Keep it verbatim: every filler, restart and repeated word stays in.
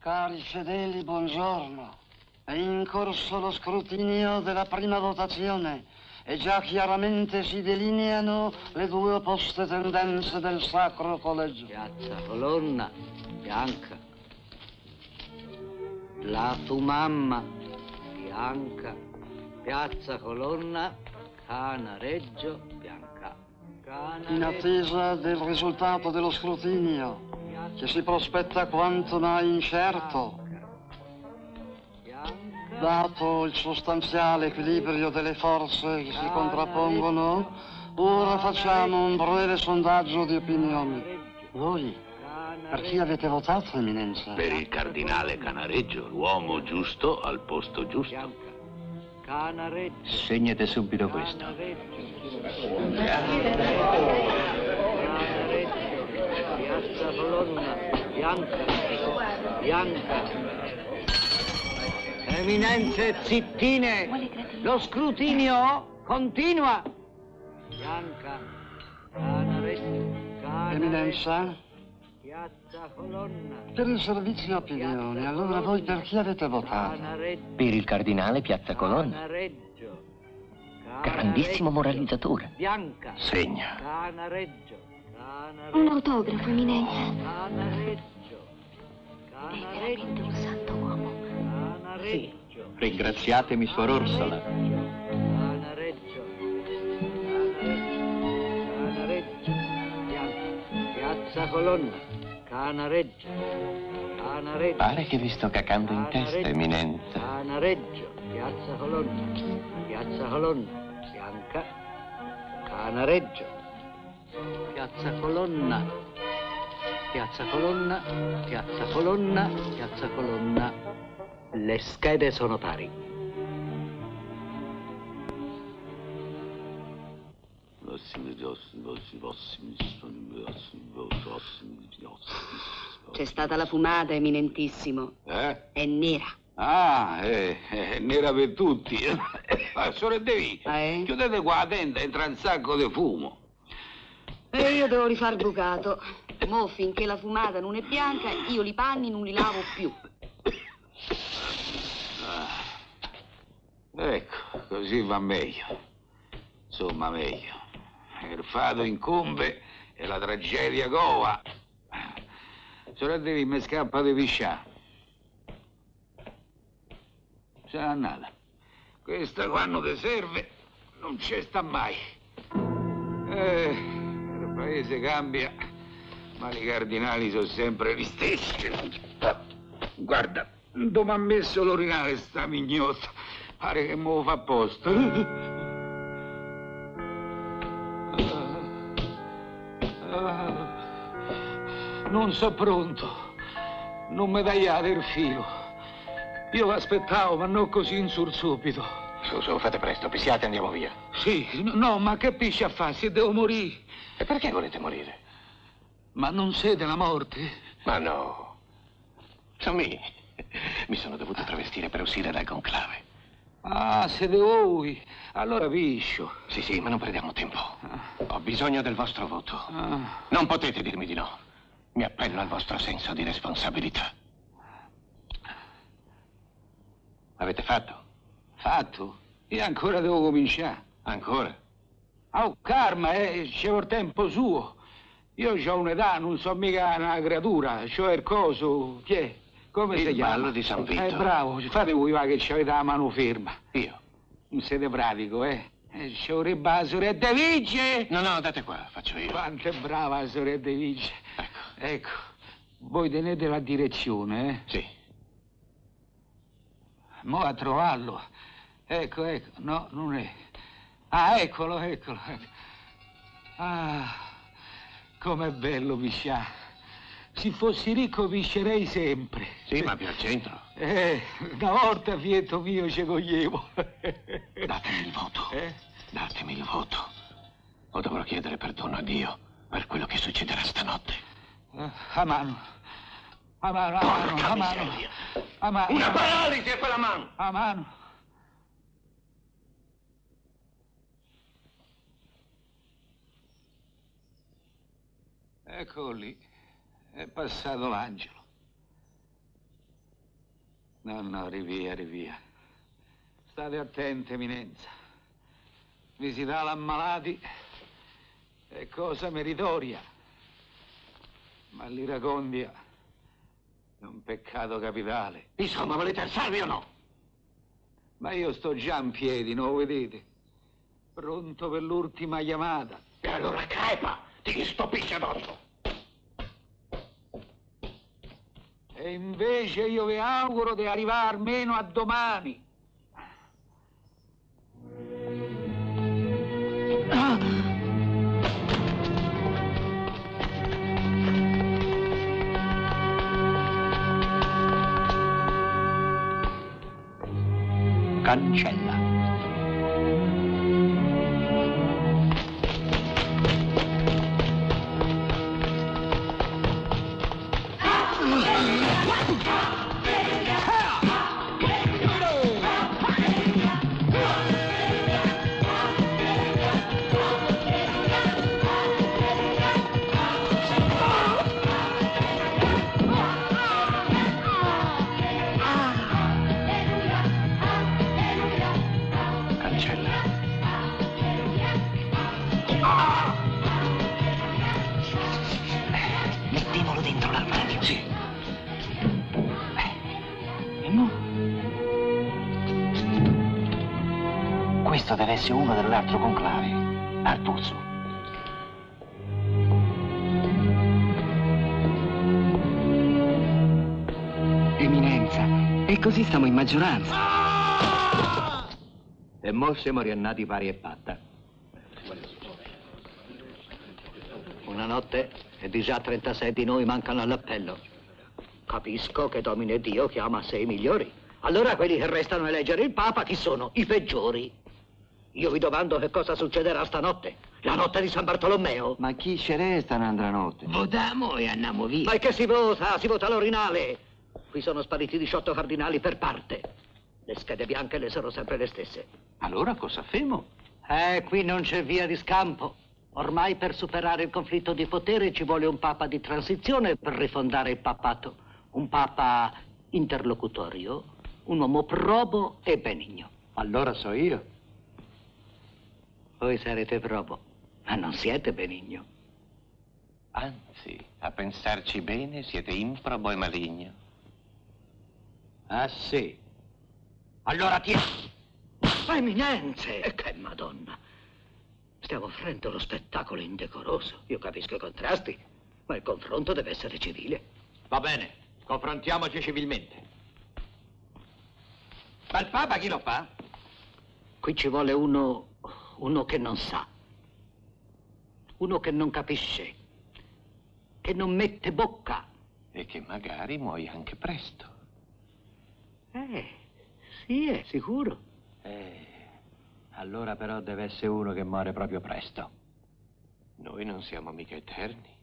Cari fedeli, buongiorno. È in corso lo scrutinio della prima votazione e già chiaramente si delineano le due opposte tendenze del Sacro Collegio. Piazza Colonna, bianca. La tua mamma, bianca. Piazza Colonna, Canareggio, bianca. Canareggio. In attesa del risultato dello scrutinio, che si prospetta quanto mai incerto, dato il sostanziale equilibrio delle forze che si contrappongono, ora facciamo un breve sondaggio di opinioni. Voi, per chi avete votato, Eminenza? Per il cardinale Canareggio, l'uomo giusto al posto giusto. Segnate subito questo. Piazza Colonna, bianca, bianca. Eminenze zittine, lo scrutinio continua. Bianca, Canareggio, Canareggio. Eminenza? Piazza Colonna. Per il servizio opinioni, allora voi per chi avete votato? Per il cardinale Piazza Colonna. Canareggio. Grandissimo moralizzatore. Bianca. Segna. Canareggio. Canareggio. Un autografo, Eminenza. Canareggio. È veramente un santo uomo. Canareggio. Ringraziatemi, Suor Orsola. Canareggio. Canareggio. Bianca. Piazza Colonna. Canareggio. Canareggio. Pare che vi sto cacando in testa, Eminenza. Canareggio. Piazza Colonna. Piazza Colonna. Bianca. Canareggio. Piazza Colonna. Piazza Colonna. Piazza Colonna. Piazza Colonna. Le schede sono pari. C'è stata la fumata, Eminentissimo. Eh? È nera. Ah, è, è nera per tutti. Sorellevi, Ah, eh? chiudete qua la tenda, entra un sacco di fumo. E io devo rifare il bucato. Mo' finché la fumata non è bianca, io li panni non li lavo più. Ah. Ecco, così va meglio. Insomma, meglio. Il fato incombe e la tragedia cova. Sorellevi, mi scappa di pisciare. C'è annata. Questa quando ti serve non ci sta mai. Eh, il paese cambia, ma i cardinali sono sempre gli stessi. Guarda, dove ha messo l'urinale sta mignotta? Pare che me lo fa apposta. Non so pronto. Non mi tagliate il filo. Io aspettavo, ma non così in sursubito. Su, su, fate presto, pissiate e andiamo via. Sì, no, ma che piscia fa? Se devo morire. E perché volete morire? Ma non siete la morte? Ma no. Sono me. Mi sono dovuto travestire per uscire dal conclave. Ah, siete voi. Allora piscio. Sì, sì, ma non perdiamo tempo. Ho bisogno del vostro voto. Ah. Non potete dirmi di no. Mi appello al vostro senso di responsabilità. Avete fatto? Fatto? Io ancora devo cominciare. Ancora? Oh, Karma, eh, c'è il tempo suo. Io ho un'età, non so mica una creatura. C'ho il coso, chi è? Come Il si chiama? ballo di San Vito. Eh, bravo, fate voi va che c'avete la mano ferma. Io? Non siete pratico, eh? eh ci vorrebbe la sorella Vice! No, no, date qua, faccio io. Quanto è brava la sorella Vice. Ecco. Ecco, voi tenete la direzione, eh? Sì. Mo' a trovarlo. Ecco, ecco, no, non è. Ah, eccolo, eccolo. Ah, com'è bello pisciare. Se fossi ricco piscerei sempre. Sì, ma più al centro. Eh, una volta fietto mio ci coglievo. Datemi il voto. Eh? Datemi il voto. O dovrò chiedere perdono a Dio per quello che succederà stanotte. Uh, a mano. A mano, a mano, a mano. A mano. Una paralisi a quella mano! A mano. Ecco lì. È passato l'angelo. No, no, rivia, rivia. State attenti, Eminenza. Visitare ammalati è cosa meritoria. Ma l'iracondia è un peccato capitale. Insomma, volete alzarvi o no? Ma io sto già in piedi, non lo vedete? Pronto per l'ultima chiamata. E allora crepa, ti stopisce addosso. E invece io vi auguro di arrivare almeno a domani. Cancella. Mettimolo dentro l'armadio. Sì. E mo? Questo deve essere uno dell'altro conclave. Artuzzo. Eminenza, e così stiamo in maggioranza. E mo siamo riannati pari e patta. Una notte e di già trentasei di noi mancano all'appello. Capisco che Domine Dio chiama a sé i migliori. Allora quelli che restano a eleggere il Papa chi sono? I peggiori. Io vi domando che cosa succederà stanotte. La notte di San Bartolomeo. Ma chi ci resta un'altra notte? Votiamo e andiamo via. Ma è che si vota? Si vota all'orinale. Qui sono spariti diciotto cardinali per parte. Le schede bianche le sono sempre le stesse. Allora cosa femo? Eh, qui non c'è via di scampo. Ormai per superare il conflitto di potere ci vuole un papa di transizione per rifondare il papato. Un papa interlocutorio, un uomo probo e benigno. Allora so io. Voi sarete probo, ma non siete benigno. Anzi, a pensarci bene, siete improbo e maligno. Ah sì. Allora ti... Eminenze! E che madonna! Stiamo offrendo uno spettacolo indecoroso. Io capisco i contrasti, ma il confronto deve essere civile. Va bene, confrontiamoci civilmente. Ma il Papa chi lo fa? Qui ci vuole uno... uno che non sa. Uno che non capisce. Che non mette bocca. E che magari muoia anche presto. Eh, sì, è sicuro. Eh, allora però deve essere uno che muore proprio presto. Noi non siamo mica eterni.